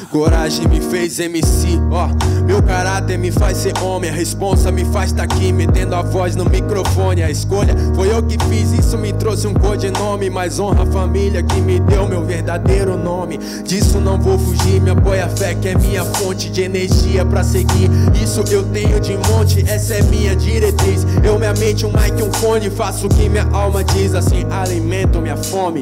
Coragem me fez MC, ó. Meu caráter me faz ser homem. A responsa me faz tá aqui, metendo a voz no microfone. A escolha foi eu que fiz, isso me trouxe um codinome. Mas honra a família que me deu meu verdadeiro nome. Disso não vou fugir, me apoia a fé que é minha fonte de energia pra seguir. Isso eu tenho de monte, essa é minha diretriz. Eu, minha mente, um mic, um fone, faço o que minha alma diz, assim alimento minha fome.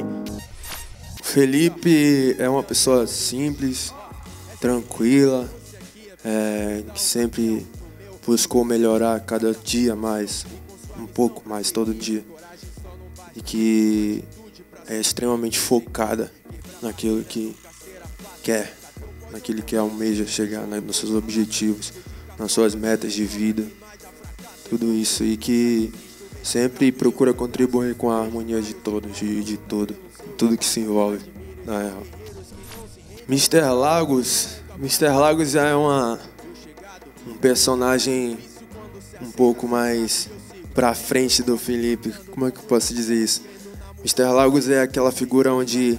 Felipe é uma pessoa simples, tranquila, que sempre buscou melhorar cada dia mais, um pouco mais todo dia, e que é extremamente focada naquilo que quer, naquilo que almeja chegar, nos seus objetivos, nas suas metas de vida, tudo isso, e que sempre procura contribuir com a harmonia de todos, de tudo que se envolve, na real. Mr. Lagos é um personagem um pouco mais pra frente do Felipe. Como é que eu posso dizer isso? Mr. Lagos é aquela figura onde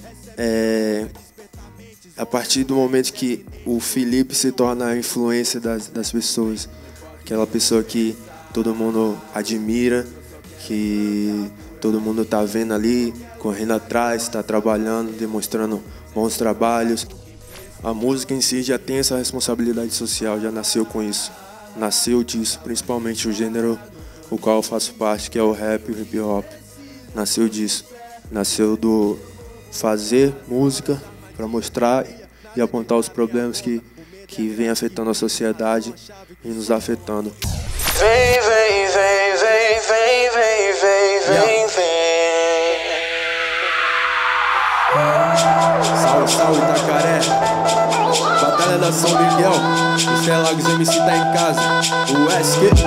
a partir do momento que o Felipe se torna a influência das pessoas, aquela pessoa que todo mundo admira, que todo mundo tá vendo ali, correndo atrás, tá trabalhando, demonstrando bons trabalhos. A música em si já tem essa responsabilidade social, já nasceu com isso. Nasceu disso, principalmente o gênero o qual eu faço parte, que é o rap e o hip hop. Nasceu disso. Nasceu do fazer música para mostrar e apontar os problemas que vem afetando a sociedade e nos afetando. Vem, vem, vem, vem, vem, vem, vem, vem, vem. Salve, salve, Itacaré. Batalha da São Miguel. Mr. Lagos MC tá em casa. O SQ.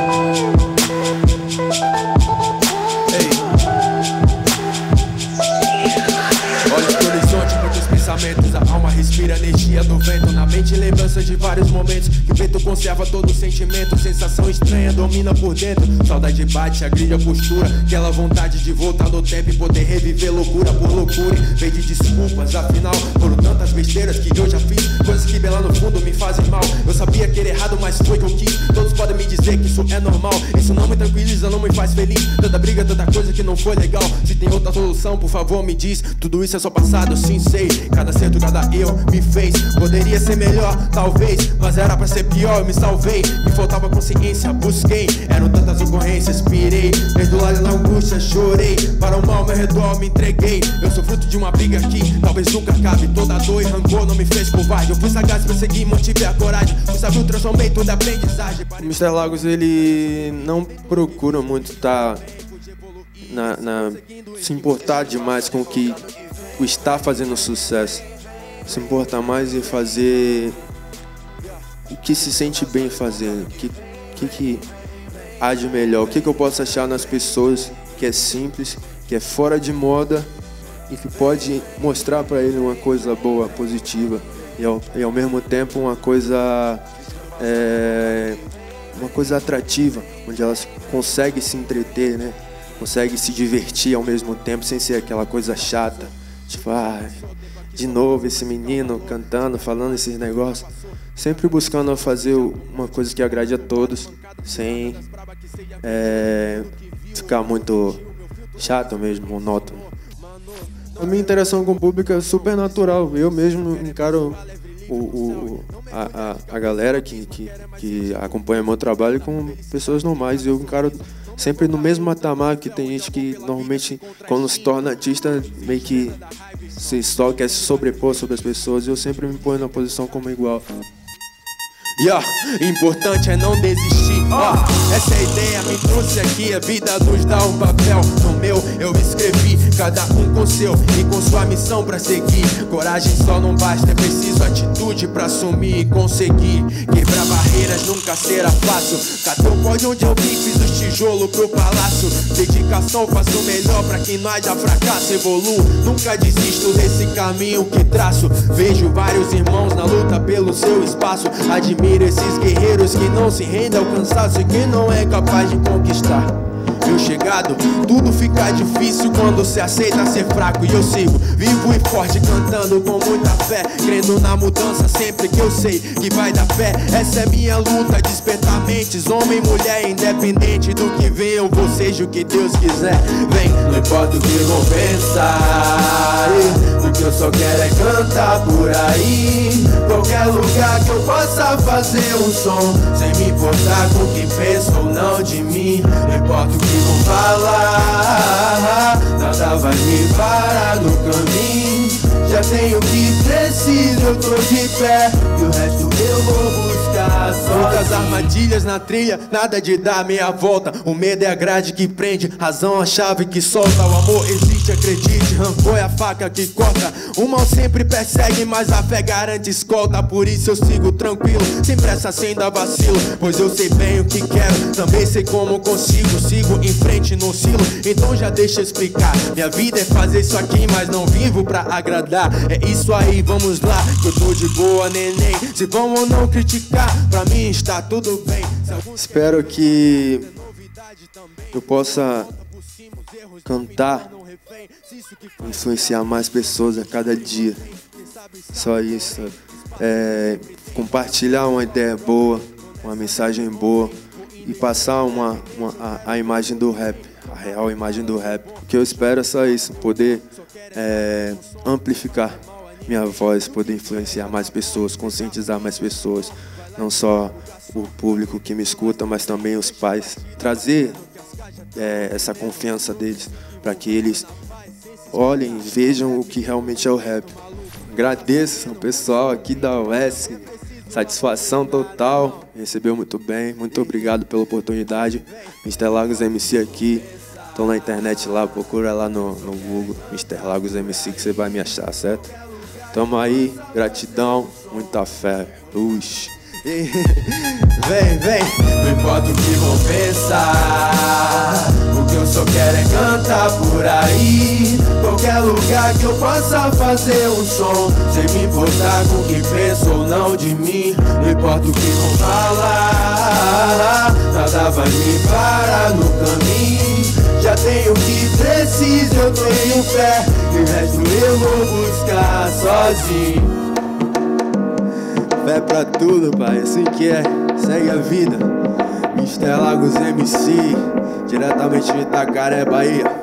Olhos pro horizonte, muitos pensamentos. A alma respira energia do vento. Na mente lembranças de vários momentos. Que o peito conserva todo o sentimento. Sensação estranha domina por dentro. Saudade bate, agride a postura. Aquela vontade de voltar no tempo e poder reviver loucura por loucura. Pede desculpas, afinal foram tantas besteiras que eu já fiz. Coisas que bem lá no fundo me fazem mal. Eu sabia que era errado, mas foi que eu quis. Todos podem me dizer que isso é normal. Isso não me tranquiliza, não me faz feliz. Tanta briga, tanta coisa que não foi legal. Se tem outra solução, por favor me diz. Tudo isso é só passado, sim sei. Cada acerto, cada erro me fez. Poderia ser melhor, talvez, mas era pra ser pior, eu me salvei. Me faltava consciência, busquei. Eram tantas ocorrências, pirei. Perdoado na angústia, chorei. Para o mal ao meu redor, me entreguei. Eu sou fruto de uma briga que talvez nunca acabe. Toda dor e rancor não me fez covarde. Eu fui sagaz, persegui, mantive a coragem. Fui sábio, transformei toda a aprendizagem. O Mr. Lagos, ele não procura muito se importar demais com o que está fazendo sucesso. Se importa mais em fazer o que se sente bem fazendo, o que há de melhor, o que eu posso achar nas pessoas que é simples, que é fora de moda e que pode mostrar para ele uma coisa boa, positiva e ao mesmo tempo uma coisa atrativa, onde elas conseguem se entreter, né? Consegue se divertir ao mesmo tempo sem ser aquela coisa chata, tipo, de novo esse menino cantando, falando esses negócios. Sempre buscando fazer uma coisa que agrade a todos, sem ficar muito chato mesmo, monótono. A minha interação com o público é super natural. Eu mesmo encaro a galera que acompanha meu trabalho com pessoas normais. Eu encaro sempre no mesmo patamar, que tem gente que normalmente quando se torna artista meio que só quer se sobrepor sobre as pessoas. Eu sempre me ponho na posição como igual. Importante é não desistir. Essa é a ideia, me trouxe aqui. A vida nos dá um papel. No meu eu escrevi, cada um com seu e com sua missão pra seguir. Coragem só não basta, é preciso atitude pra assumir e conseguir. Quebrar barreiras nunca será fácil. Catei o pódio onde eu vim, fiz os tijolos pro palácio. Dedicação, faço o melhor pra que não haja fracasso. Evoluo, nunca desisto desse caminho que traço. Vejo vários irmãos na luta pelo seu espaço. Admiro esses guerreiros que não se rendem ao cansaço e que não é capaz de conquistar. Meu chegado, tudo fica difícil quando se aceita ser fraco. E eu sigo vivo e forte, cantando com muita fé, crendo na mudança sempre que eu sei que vai dar pé. Essa é minha luta, despertar mentes, homem, mulher, independente do que vem, eu vou seja o que Deus quiser. Vem, não importa o que vão pensar, o que eu só quero é cantar por aí. Qualquer lugar que eu possa fazer um som, sem me importar com quem pensa ou não de mim. Não importa o que vão falar, nada vai me parar no caminho. Já tenho o que preciso, eu tô de pé, e o resto eu vou buscar sozinho. Muitas armadilhas na trilha, nada de dar meia volta. O medo é a grade que prende, razão a chave que solta. O amor existe, acredite, rancor é a faca que corta. O mal sempre persegue, mas a fé garante escolta. Por isso eu sigo tranquilo, sem pressa, sem dar vacilo, pois eu sei bem o que quero, também sei como consigo. Sigo em frente, não oscilo, então já deixa eu explicar. Minha vida é fazer isso aqui, mas não vivo pra agradar. É isso aí, vamos lá, que eu tô de boa, neném. Se vão ou não criticar, pra mim está tudo bem. Espero que eu possa cantar, influenciar mais pessoas a cada dia. Só isso. Compartilhar uma ideia boa, uma mensagem boa e passar a imagem do rap, a real imagem do rap. O que eu espero é só isso, poder amplificar minha voz, poder influenciar mais pessoas, conscientizar mais pessoas, não só o público que me escuta, mas também os pais, trazer essa confiança deles para que eles olhem e vejam o que realmente é o rap. Agradeço ao pessoal aqui da UES, satisfação total, recebeu muito bem, muito obrigado pela oportunidade. Mr. Lagos MC aqui, tô na internet lá, procura lá no Google, Mr. Lagos MC, que você vai me achar, certo? Tamo aí, gratidão, muita fé, luz. Vem, não importa o que vão pensar, o que eu só quero é cantar por aí. Qualquer lugar que eu possa fazer um som, sem me importar com quem pensa ou não de mim. Não importa o que vão falar, nada vai me parar no caminho. Já tenho o que preciso, eu tenho fé, e o resto eu vou buscar sozinho. Fé pra tudo, pai, assim que é, segue a vida. Mr. Lagos MC, diretamente de Itacaré, Bahia.